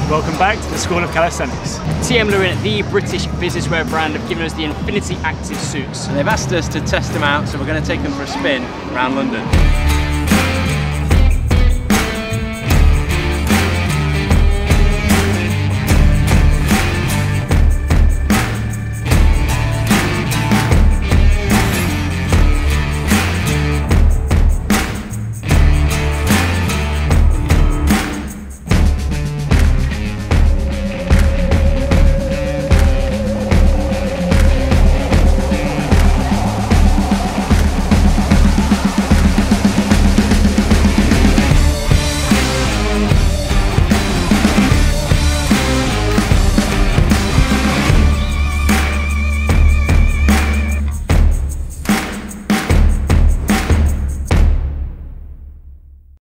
Welcome back to the School of Calisthenics. TM Lewin, the British business wear brand, have given us the Infinity Active suits. And they've asked us to test them out, so we're going to take them for a spin around London.